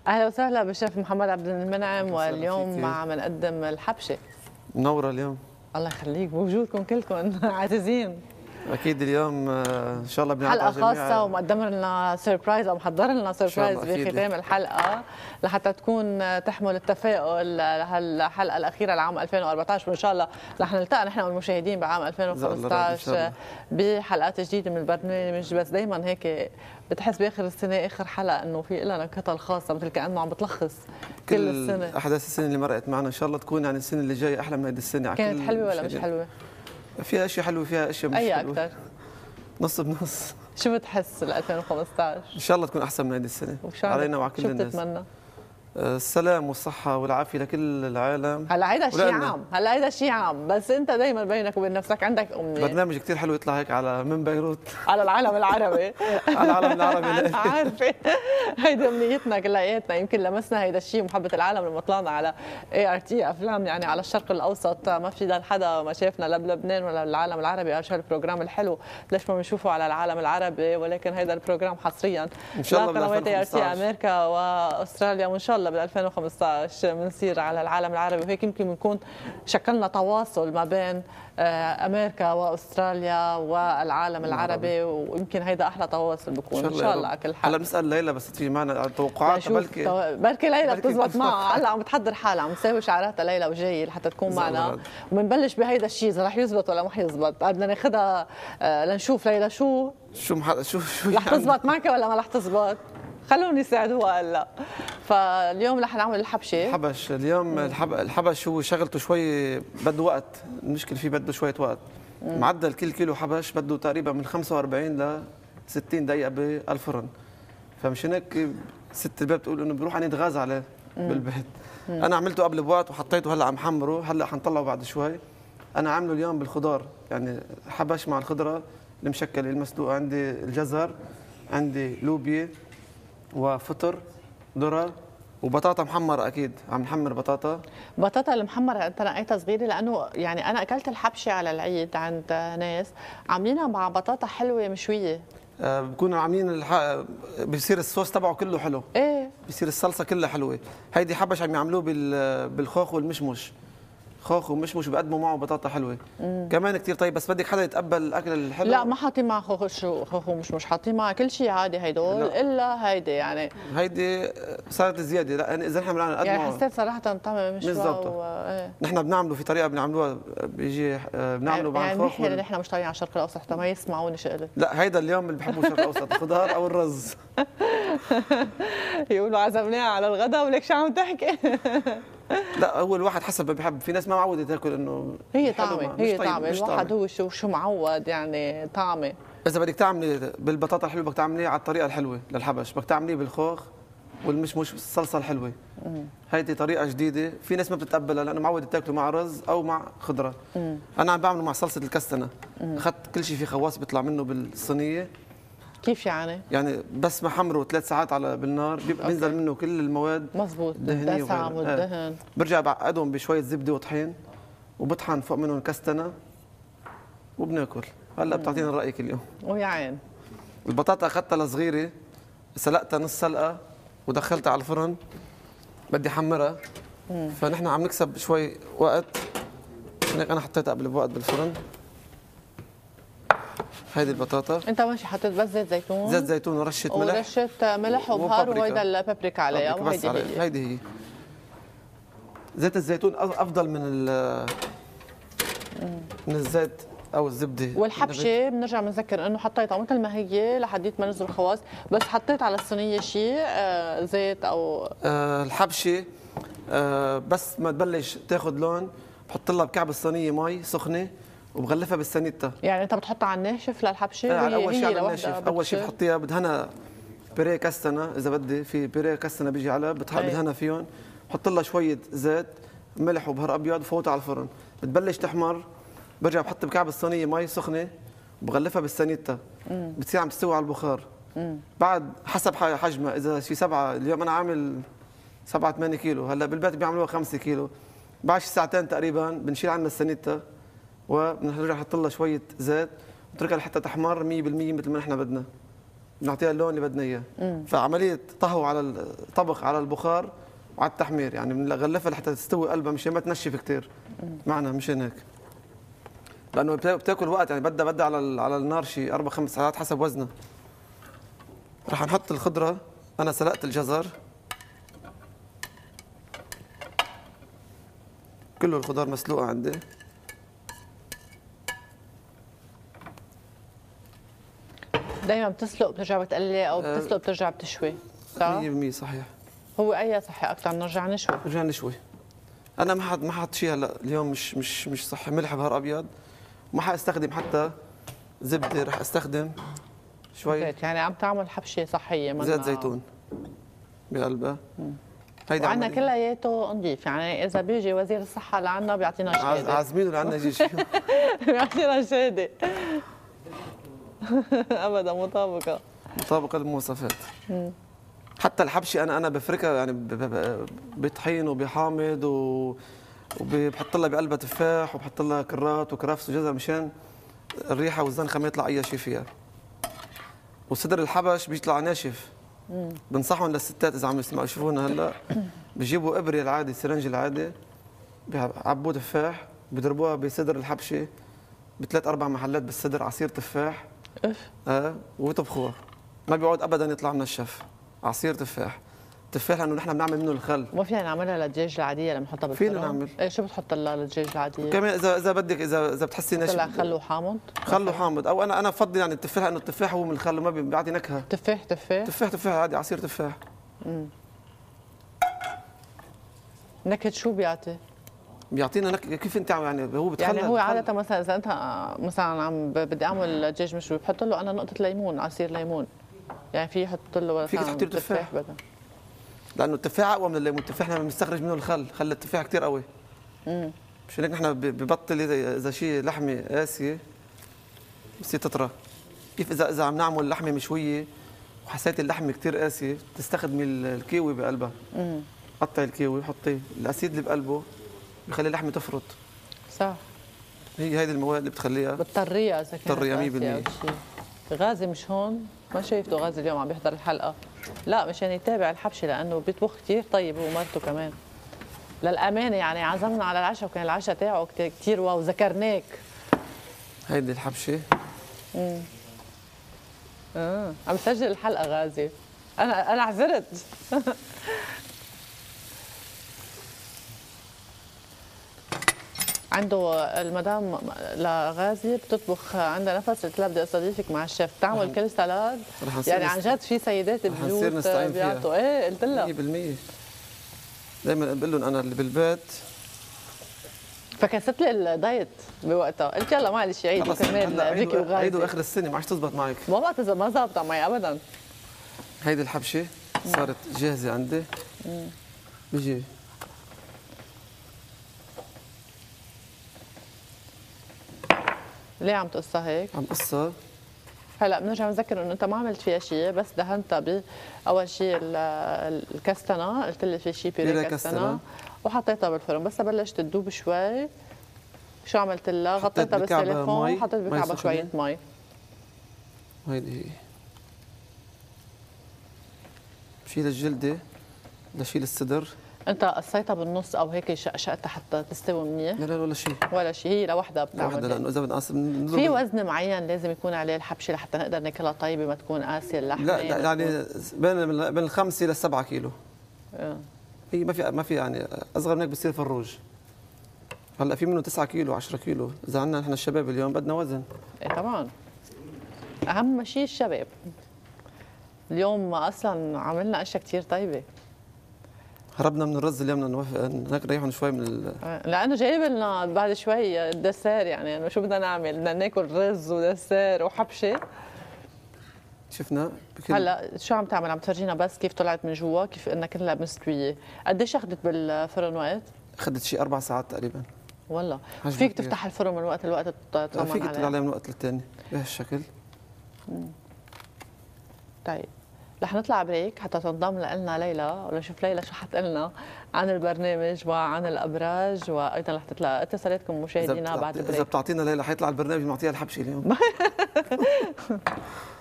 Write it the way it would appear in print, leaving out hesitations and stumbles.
اهلا وسهلا بالشيف محمد عبد المنعم، واليوم عم نقدم الحبشه. منورة اليوم. الله يخليك، بوجودكم كلكم عزيزين. اكيد اليوم ان شاء الله بنعطي حلقه خاصه ومقدم لنا سربرايز او محضر لنا سربرايز بختام الحلقه لحتى تكون تحمل التفاؤل لهالحلقه الاخيره لعام 2014، وان شاء الله رح نلتقي نحن والمشاهدين بعام 2015 بحلقات جديده من البرنامج. بس دائما هيك بتحس باخر السنه اخر حلقه انه في لنا نكهه خاصه، مثل كانه عم بتلخص كل السنه. احداث السنه اللي مرقت معنا ان شاء الله تكون يعني السنه اللي جايه احلى من هذه السنه. كانت حلوه ولا مش حلوه؟ فيها اشياء حلوه فيها اشياء مش حلوه. اي اكثر؟ نص بنص. شو بتحس ل 2015؟ ان شاء الله تكون احسن من هذه السنه علينا وعلى كل الناس. شو بتتمنى؟ السلام والصحة والعافية لكل العالم. هلا هيدا شيء عام، هلا هيدا شيء عام، بس انت دائما بينك وبين نفسك عندك امنية. برنامج كثير حلو يطلع هيك على من بيروت على العالم العربي. على العالم العربي. عارفة هيدا امنيتنا كلياتنا. يمكن لمسنا هيدا الشيء محبة العالم لما طلعنا على ART افلام يعني على الشرق الاوسط. ما في ضل حدا ما شافنا لا بلبنان ولا بالعالم العربي قال شو هالبروجرام الحلو، ليش ما بنشوفه على العالم العربي؟ ولكن هيدا البروجرام حصريا ان شاء الله قنوات ART امريكا واستراليا، وان شاء الله بال 2015 بنصير على العالم العربي. وهيك يمكن بنكون شكلنا تواصل ما بين امريكا واستراليا والعالم العربي، ويمكن هيدا احلى تواصل بكون ان شاء الله على كل حال. هلا بنسال ليلى بس تيجي معنا توقعات. بركي ليلى بتزبط معها. هلا عم بتحضر حالها، عم تساوي شعراتها ليلى وجاي لحتى تكون معنا، وبنبلش بهيدا الشيء اذا رح يزبط ولا ما حيزبط. بدنا ناخذها لنشوف ليلى شو رح تزبط معك ولا ما رح تزبط. خلوني يساعدوها هلا. فاليوم رح نعمل الحبشه. الحبش اليوم الحبش هو شغلته شوي بده وقت، المشكله فيه بده شويه وقت. معدل كل كيلو حبش بده تقريبا من 45 ل 60 دقيقه بالفرن. فمشان هيك ست البيت بتقول انه بروح انا اتغاز عليه بالبيت. انا عملته قبل بوقت وحطيته هلا عم حمره، هلا حنطلعه بعد شوي. انا عامله اليوم بالخضار، يعني حبش مع الخضره المشكله المسلوقه. عندي الجزر، عندي لوبيا وفطر ذره وبطاطا محمره. اكيد عم نحمر بطاطا المحمره. انت نقيتها صغيره لانه يعني انا اكلت الحبشه على العيد عند ناس عاملينها مع بطاطا حلوه مشويه. بكونوا عاملين بصير الصوص تبعه كله حلو. ايه بصير الصلصه كلها حلوه. هيدي حبش عم يعملوه بالخوخ والمشمش. خوخ ومشمش بقدموا معه بطاطا حلوه. كمان كثير طيب. بس بدك حدا يتقبل الاكل الحلو. لا ما حاطين معه خوخ ومشمش، حاطين معه كل شيء عادي هدول الا هيدي. يعني هيدي صارت زياده. لا اذا نحن بدنا نقدمه يعني حسيت صراحه طعمه مش بالضبط. نحن بنعمله في طريقه بنعملوها بيجي بنعمله مع الخوخ. يعني نحن مش طالعين على الشرق الاوسط حتى ما يسمعوني شغله. لا هيدا اليوم اللي بحبوا الشرق الاوسط الخضار او الرز. يقولوا عزمناها على الغداء ولك شو عم تحكي. لا اول واحد حسب ما بيحب. في ناس ما معوده تاكل انه هي طعمه. هي طعمه الواحد هو شو معود يعني طعمه. اذا بدك تعملي بالبطاطا الحلوه بدك تعمليه على الطريقه الحلوه للحبش. بدك تعمليه بالخوخ والمشمش الصلصه الحلوه. هيدي طريقه جديده. في ناس ما بتتقبلها لانه معوده تاكله مع رز او مع خضره. انا عم بعمله مع صلصه الكستنه. اخذت كل شيء فيه خواص بيطلع منه بالصينيه. كيف يعني؟ يعني بس ما حمره 3 ساعات بالنار بينزل منه كل المواد. مظبوط. الدسم والدهن. برجع بعقدهم بشويه زبده وطحين وبطحن فوق منهم كستنه وبناكل. هلا بتعطينا رايك اليوم. ويا عين. البطاطا اخذتها لصغيره، سلقتها نص سلقه ودخلتها على الفرن. بدي احمرها. فنحن عم نكسب شوي وقت، هيك انا حطيتها قبل بوقت بالفرن. هيدي البطاطا. انت ماشي حطيت بس زيت زيتون؟ زيت زيتون ورشه ملح. ورشه ملح وبهار وهيدا البابريكا عليها. وهيدي هي. زيت الزيتون افضل من الزيت او الزبده. والحبشه بنرجع بنذكر انه حطيتها مثل ما هي لحديت ما نزل الخواص، بس حطيت على الصينيه شيء زيت او الحبشه بس ما تبلش تاخذ لون بحط لها بكعب الصينيه مي سخنه وبغلفها بالسانيتا. يعني انت بتحطها على الناشف للحبشه؟ اول شيء على الناشف. اول شيء بحطيها بدهنها بيريه كستنه. اذا بدي في بيريه كستنه بيجي على بدهنها فيهم. بحط لها شويه زيت ملح وبهار ابيض وفوتها على الفرن. بتبلش تحمر برجع بحط بكعب الصينيه مي سخنه وبغلفها بالسانيتا. بتصير عم تستوي على البخار. بعد حسب حجمها. اذا شي 7 اليوم انا عامل 7 8 كيلو. هلا بالبيت بيعملوها 5 كيلو. بعد شي ساعتين تقريبا بنشيل عنا السانيتا وبنرجع نحط لها شويه زيت ونتركها لحتى تحمر 100% مثل ما نحن بدنا. بنعطيها اللون اللي بدنا اياه. فعمليه طهو على الطبخ على البخار وعلى التحمير، يعني بنغلفها لحتى تستوي قلبها مشان ما تنشف كثير معنا، مشان هيك. لانه بتاكل وقت، يعني بدها على النار شيء 4 5 ساعات حسب وزنها. رح نحط الخضره. انا سلقت الجزر، كله الخضار مسلوقه عندي. دايما بتسلق بترجع بتقلي او بتسلق بترجع بتشوي، صح؟ 100% صحيح. هو اي صحي اكثر نرجع نشوي؟ نرجع نشوي. انا ما حط شيء هلا اليوم، مش صحي، ملح بهار ابيض. ما حاستخدم حتى زبده، رح استخدم شوي زيت. يعني عم تعمل حبشه صحيه، زيت زيتون بقلبها. هيدا وعندنا كلياته نظيف، يعني اذا بيجي وزير الصحه لعنا بيعطينا شهاده. عازمينه لعنا يجي شيء بيعطينا شهاده. ابدا مطابقه للمواصفات. حتى الحبشه انا بفركها يعني بطحين وبحامض وبحط لها بقلبها تفاح وبحط لها كرات وكرفس وجزر مشان الريحه والزنخه ما يطلع اي شيء فيها. وصدر الحبش بيطلع ناشف. بنصحهم للستات اذا عم يسمعوا يشوفونا هلا، بيجيبوا ابره العادي، السرنج العادي، بيعبوا تفاح، بيضربوها بصدر الحبشه ب3 4 محلات بالصدر عصير تفاح. وبيطبخوها. ما بيقعد ابدا يطلع منشف. عصير تفاح لانه نحن بنعمل منه الخل. ما فينا نعملها للدجاج العاديه لما نحطها بالفرن؟ فينا نعمل. ايه شو بتحط لها للدجاج العاديه؟ كمان اذا بدك، اذا بتحسي ناشف طلع خل وحامض. خل وحامض، او انا بفضل يعني التفاح، انه التفاح هو من الخل وما بيعطي نكهه. تفاح عادي، عصير تفاح. نكهه شو بيعطي؟ بيعطينا نكهه. كيف انت يعني هو بتخلى، يعني هو عاده مثلا اذا انت مثلا بدي اعمل دجاج مشوي بحط له انا نقطه ليمون، عصير ليمون. يعني في يحط له فيك تحطي له تفاح بدل، لانه التفاح اقوى من الليمون. التفاح نحن بنستخرج منه الخل التفاح كثير قوي. مشان هيك نحن ببطل اذا شيء لحمه قاسيه بصير تطرى. كيف اذا عم نعمل لحمه مشويه وحسيتي اللحمه كثير قاسيه، تستخدمي الكيوي بقلبها. قطعي الكيوي وحطيه، الاسيد اللي بقلبه بخلي اللحمه تفرط. صح. هيدي المواد اللي بتخليها بتطريها اذا كانت طريه 100%. غازي مش هون؟ ما شايفته غازي اليوم عم بيحضر الحلقه. لا مشان يتابع الحبشه، لانه بيطبخ كثير طيب هو ومرته كمان. للامانه يعني عزمنا على العشاء وكان العشاء تاعه كثير واو، ذكرناك. هيدي الحبشه. عم سجل الحلقه غازي. انا عذرت. عنده المدام لغازي بتطبخ عندها نفس، قلت لها بدي استضيفك مع الشيف تعمل كل سلاد. يعني عن جد في سيدات بيوت بيعطوا. ايه قلت لها 100%. دائما بقول لهم انا اللي بالبيت. فكست لي الدايت بوقتها، قلت يلا معلش عيدوا كمان فيكي وغازي. عيدوا اخر السنه ما عادش تزبط معك. ما زبطت معي ابدا. هيدي الحبشه صارت جاهزه عندي. بيجي ليه عم تقصها هيك؟ عم قصها. هلا بنرجع نذكر انه انت ما عملت فيها شيء، بس دهنتها اول شيء الكستنه، قلت لي في شيء بيري كستنه، وحطيتها بالفرن. بس بلشت تذوب شوي، شو عملت لها؟ غطيتها بالسيليفون وحطيت بكعبها شويه مي. هيدي هي. بشيل الجلده لشيل الصدر. انت قصيتها بالنص او هيك شقشقتها حتى تستوي منيح؟ لا ولا شيء، هي لوحدها بتعمل. لوحدها، لانه اذا بنقص في وزن معين لازم يكون عليه الحبشه لحتى نقدر ناكلها طيبه، ما تكون قاسيه اللحمه. لا يعني بين 5 ل7 كيلو. هي ما في يعني اصغر من هيك بصير فروج. هلا في منه 9 كيلو 10 كيلو. اذا عندنا نحن الشباب اليوم بدنا وزن. ايه طبعا، اهم شيء الشباب. اليوم اصلا عملنا اشياء كثير طيبه. هربنا من الرز اليوم نريحهم شوي من لانه جايب لنا بعد شوي دسر، يعني شو بدنا نعمل؟ بدنا ناكل رز ودسر وحبشه. شفنا هلا شو عم تعمل؟ عم تفرجينا بس كيف طلعت من جوا، كيف انها كلها مستويه. قديش اخذت بالفرن وقت؟ اخذت شيء 4 ساعات تقريبا. والله فيك تفتح الفرن من وقت لوقت تطمن عليه؟ فيك تطلع عليه من وقت للثاني بهالشكل. طيب رح نطلع بريك حتى تنضم لنا ليلى، ولنشوف ليلى شو حتقلنا عن البرنامج وعن الابراج، وايضا رح تطلع اتصالاتكم مشاهدينا بعد البريك. اذا بتعطينا ليلى حيطلع البرنامج بنعطيها الحبشه اليوم.